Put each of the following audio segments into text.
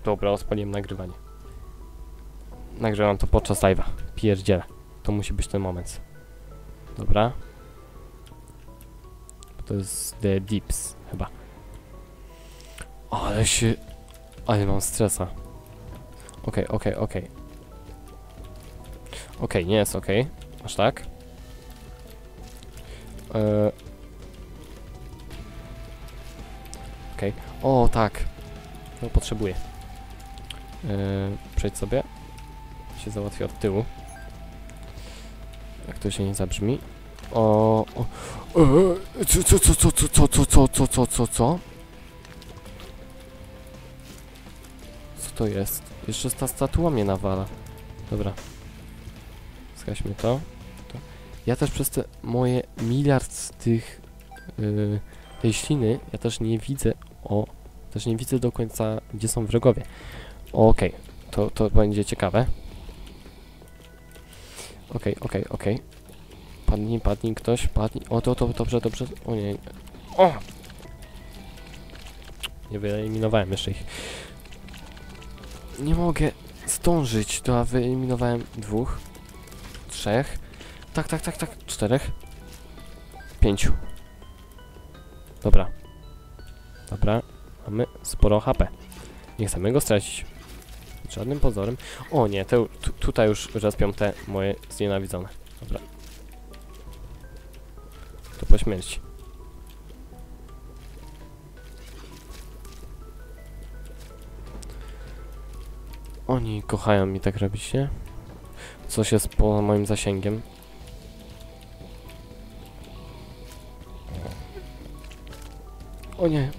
Dobra, odpaliłem nagrywanie. Nagrywam to podczas live'a. Pierdzielę. To musi być ten moment. Dobra. To jest The Deeps, chyba. Ale się... Ale mam stresa. Okej. Okej, nie jest okej. Aż tak. Okej. O, tak. No, potrzebuję. Przejdź sobie. Się załatwi od tyłu. Jak to się nie zabrzmi. Co? Co to jest? Jeszcze ta statua mnie nawala. Dobra. Zgaśmy to. Ja też przez te moje miliard tych... tej śliny, ja też nie widzę... Też nie widzę do końca, gdzie są wrogowie. Okej. To będzie ciekawe. Okej. Padnij ktoś, padnij. O, to dobrze. O nie. O! Nie wyeliminowałem jeszcze ich. Nie mogę zdążyć. To wyeliminowałem 2, 3. Tak. 4, 5. Dobra. Mamy sporo HP. Nie chcemy go stracić. Żadnym pozorem. O nie, tutaj już respią te moje znienawidzone. Dobra. To po śmierci. Oni kochają mi tak robić, nie? Coś jest poza moim zasięgiem. O nie.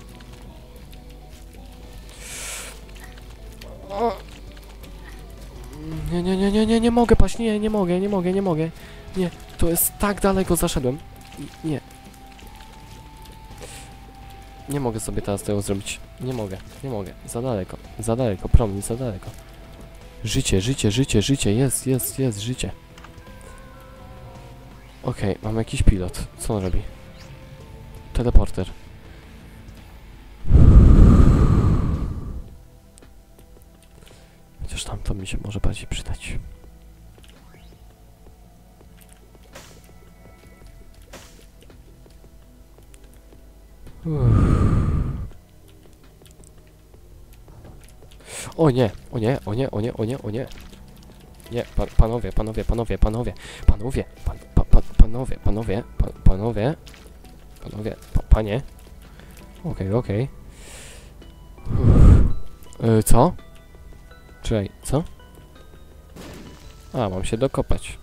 O. Nie mogę paść, nie mogę. Nie, to jest tak daleko zaszedłem. Nie. Nie mogę sobie teraz tego zrobić. Nie mogę. Za daleko, promień, za daleko. Życie, jest życie. Okej, mam jakiś pilot. Co on robi? Teleporter. Chociaż tamto mi się może bardziej przydać. O nie. Nie, panie. Okej. Co? Czekaj, co? A, mam się dokopać.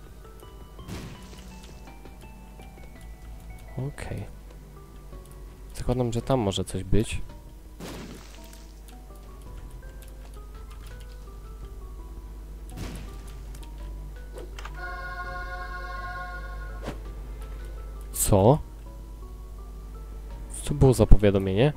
Okej. Zakładam, że tam może coś być. Co? Co to było za powiadomienie?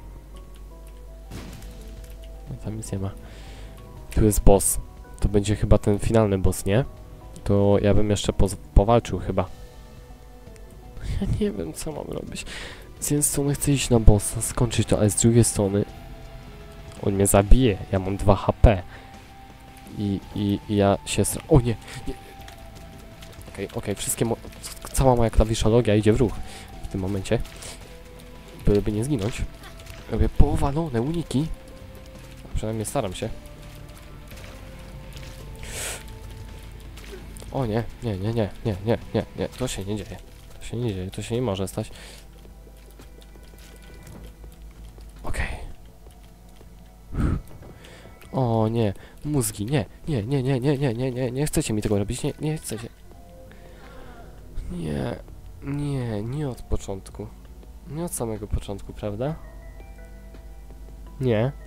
No, tam nic nie ma. Tu jest boss. To będzie chyba ten finalny boss, nie? To ja bym jeszcze powalczył chyba. Ja nie wiem, co mam robić. Z jednej strony chcę iść na bossa, skończyć to, ale z drugiej strony on mnie zabije. Ja mam 2 HP. I ja się O nie! Okej, cała moja klawiszologia idzie w ruch w tym momencie. Byleby nie zginąć. Robię powalone uniki. Przynajmniej staram się. O nie. To się nie dzieje. To się nie może stać. Okej. O nie. Mózgi, nie. Nie chcecie mi tego robić. Nie chcecie. Nie od początku. Nie od samego początku, prawda? Nie.